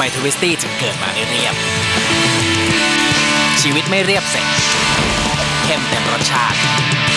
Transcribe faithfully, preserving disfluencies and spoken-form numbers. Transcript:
ทวิสตี้ถึงเกิดมาไม่เรียบชีวิตไม่เรียบเสร็จเข้มเต็มรสชาติ